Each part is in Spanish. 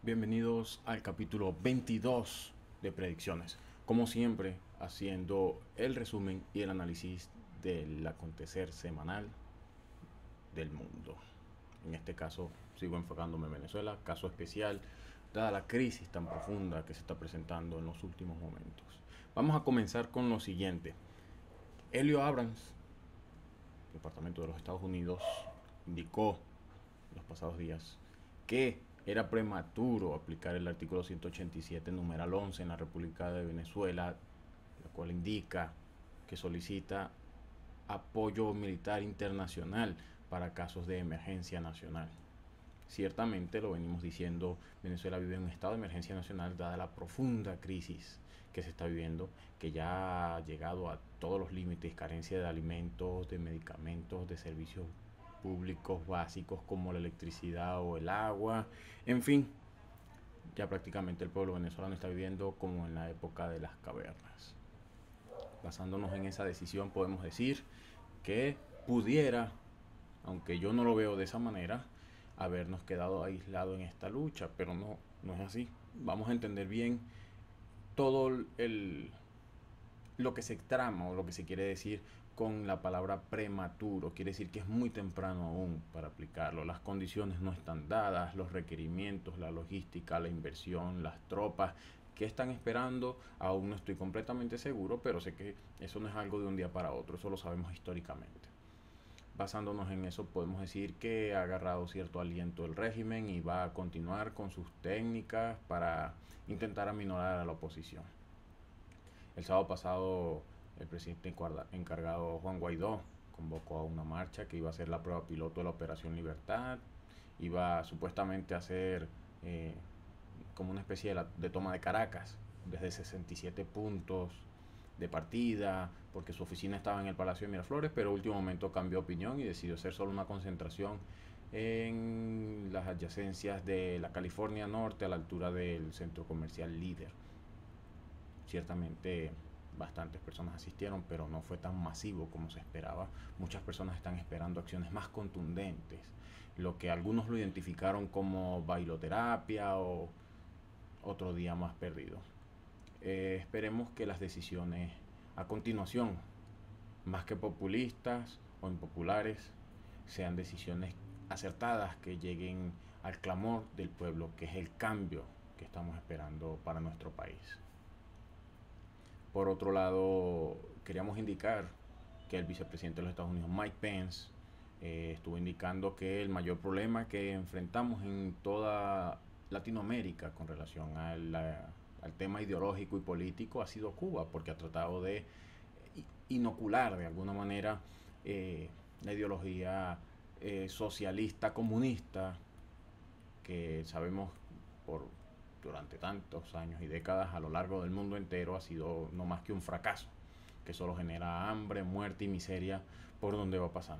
Bienvenidos al capítulo 22 de Predicciones. Como siempre, haciendo el resumen y el análisis del acontecer semanal del mundo. En este caso, sigo enfocándome en Venezuela, caso especial, dada la crisis tan profunda que se está presentando en los últimos momentos. Vamos a comenzar con lo siguiente. Elio Abrams, Departamento de los Estados Unidos, indicó los pasados días que era prematuro aplicar el artículo 187, numeral 11 en la República de Venezuela, la cual indica que solicita apoyo militar internacional para casos de emergencia nacional. Ciertamente, lo venimos diciendo, Venezuela vive en un estado de emergencia nacional dada la profunda crisis que se está viviendo, que ya ha llegado a todos los límites, carencia de alimentos, de medicamentos, de servicios públicos básicos como la electricidad o el agua, en fin, ya prácticamente el pueblo venezolano está viviendo como en la época de las cavernas. Basándonos en esa decisión podemos decir que pudiera, aunque yo no lo veo de esa manera, habernos quedado aislados en esta lucha, pero no es así. Vamos a entender bien todo lo que se trama o lo que se quiere decir con la palabra prematuro. Quiere decir que es muy temprano aún para aplicarlo. Las condiciones no están dadas, los requerimientos, la logística, la inversión, las tropas que están esperando, aún no estoy completamente seguro, pero sé que eso no es algo de un día para otro, eso lo sabemos históricamente. Basándonos en eso, podemos decir que ha agarrado cierto aliento el régimen y va a continuar con sus técnicas para intentar aminorar a la oposición. El sábado pasado, el presidente encargado Juan Guaidó convocó a una marcha que iba a ser la prueba piloto de la Operación Libertad. Iba supuestamente a ser como una especie de toma de Caracas, desde 67 puntos de partida, porque su oficina estaba en el Palacio de Miraflores, pero último momento cambió opinión y decidió hacer solo una concentración en las adyacencias de la California Norte, a la altura del centro comercial Líder. Ciertamente bastantes personas asistieron, pero no fue tan masivo como se esperaba. Muchas personas están esperando acciones más contundentes, lo que algunos lo identificaron como bailoterapia o otro día más perdido. Esperemos que las decisiones a continuación, más que populistas o impopulares, sean decisiones acertadas que lleguen al clamor del pueblo, que es el cambio que estamos esperando para nuestro país. Por otro lado, queríamos indicar que el vicepresidente de los Estados Unidos, Mike Pence, estuvo indicando que el mayor problema que enfrentamos en toda Latinoamérica con relación al tema ideológico y político ha sido Cuba, porque ha tratado de inocular de alguna manera la ideología socialista comunista que sabemos por durante tantos años y décadas a lo largo del mundo entero ha sido no más que un fracaso que solo genera hambre, muerte y miseria por donde va pasando.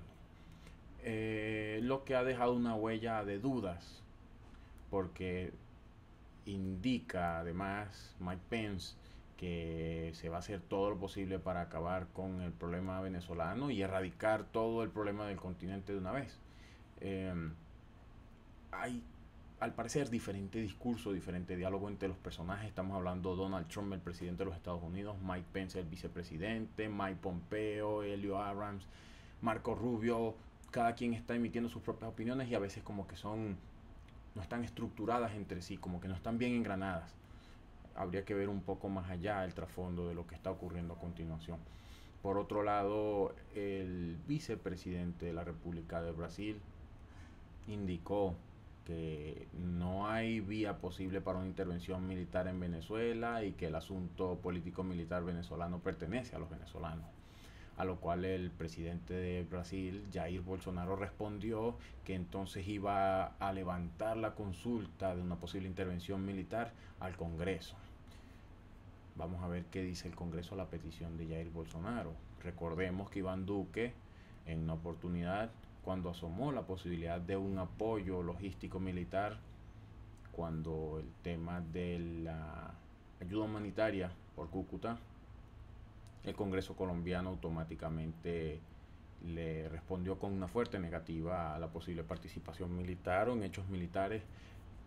Lo que ha dejado una huella de dudas, porque indica además Mike Pence que se va a hacer todo lo posible para acabar con el problema venezolano y erradicar todo el problema del continente de una vez. Eh, Hay al parecer diferente discurso, diferente diálogo entre los personajes. Estamos hablando de Donald Trump, el presidente de los Estados Unidos, Mike Pence, el vicepresidente, Mike Pompeo, Elio Abrams, Marco Rubio. Cada quien está emitiendo sus propias opiniones y a veces como que no están estructuradas entre sí, como que no están bien engranadas. Habría que ver un poco más allá el trasfondo de lo que está ocurriendo a continuación. Por otro lado, el vicepresidente de la República de Brasil indicó que no hay vía posible para una intervención militar en Venezuela y que el asunto político-militar venezolano pertenece a los venezolanos. A lo cual el presidente de Brasil, Jair Bolsonaro, respondió que entonces iba a levantar la consulta de una posible intervención militar al Congreso. Vamos a ver qué dice el Congreso a la petición de Jair Bolsonaro. Recordemos que Iván Duque, en una oportunidad, cuando asomó la posibilidad de un apoyo logístico militar, cuando el tema de la ayuda humanitaria por Cúcuta, el Congreso colombiano automáticamente le respondió con una fuerte negativa a la posible participación militar o en hechos militares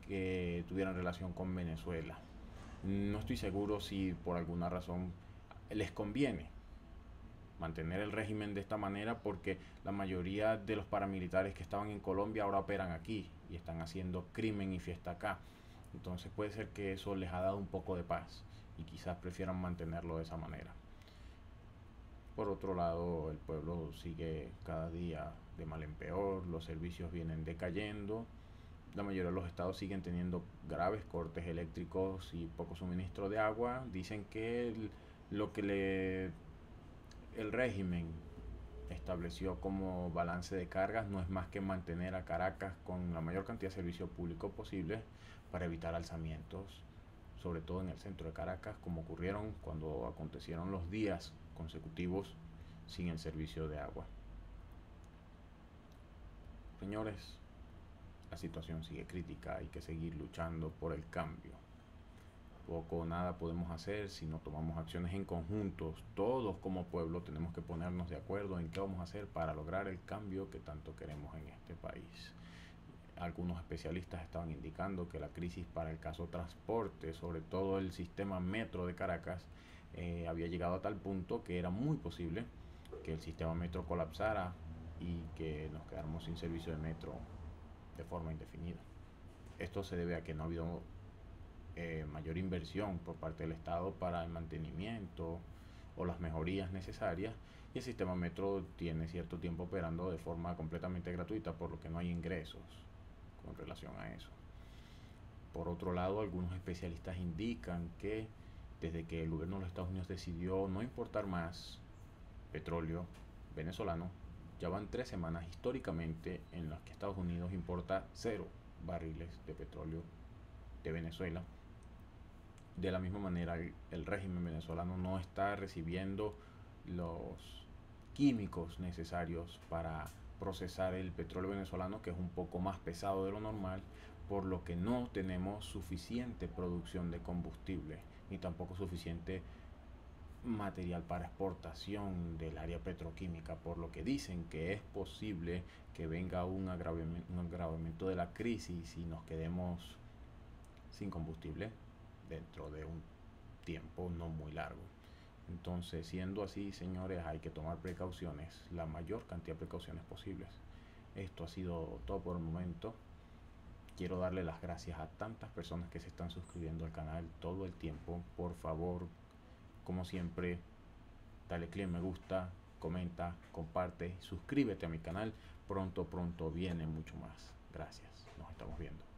que tuvieran relación con Venezuela. No estoy seguro si por alguna razón les conviene mantener el régimen de esta manera, porque la mayoría de los paramilitares que estaban en Colombia ahora operan aquí y están haciendo crimen y fiesta acá. Entonces puede ser que eso les ha dado un poco de paz y quizás prefieran mantenerlo de esa manera. Por otro lado, el pueblo sigue cada día de mal en peor, los servicios vienen decayendo, la mayoría de los estados siguen teniendo graves cortes eléctricos y poco suministro de agua. Dicen que lo que el régimen estableció como balance de cargas no es más que mantener a Caracas con la mayor cantidad de servicio público posible para evitar alzamientos, sobre todo en el centro de Caracas, como ocurrieron cuando acontecieron los días consecutivos sin el servicio de agua. Señores, la situación sigue crítica, hay que seguir luchando por el cambio. Poco o nada podemos hacer si no tomamos acciones en conjuntos. Todos como pueblo tenemos que ponernos de acuerdo en qué vamos a hacer para lograr el cambio que tanto queremos en este país. Algunos especialistas estaban indicando que la crisis para el caso transporte, sobre todo el sistema metro de Caracas, había llegado a tal punto que era muy posible que el sistema metro colapsara y que nos quedáramos sin servicio de metro de forma indefinida. Esto se debe a que no ha habido mayor inversión por parte del Estado para el mantenimiento o las mejorías necesarias, y el sistema metro tiene cierto tiempo operando de forma completamente gratuita, por lo que no hay ingresos con relación a eso. Por otro lado, algunos especialistas indican que desde que el gobierno de los Estados Unidos decidió no importar más petróleo venezolano, ya van 3 semanas históricamente en las que Estados Unidos importa 0 barriles de petróleo de Venezuela. De la misma manera, el régimen venezolano no está recibiendo los químicos necesarios para procesar el petróleo venezolano, que es un poco más pesado de lo normal, por lo que no tenemos suficiente producción de combustible, ni tampoco suficiente material para exportación del área petroquímica, por lo que dicen que es posible que venga un agravamiento de la crisis y nos quedemos sin combustible dentro de un tiempo no muy largo. Entonces, siendo así, señores, hay que tomar precauciones, la mayor cantidad de precauciones posibles. Esto ha sido todo por el momento. Quiero darle las gracias a tantas personas que se están suscribiendo al canal todo el tiempo. Por favor, como siempre, dale clic en me gusta, comenta, comparte, suscríbete a mi canal. Pronto viene mucho más. Gracias. Nos estamos viendo.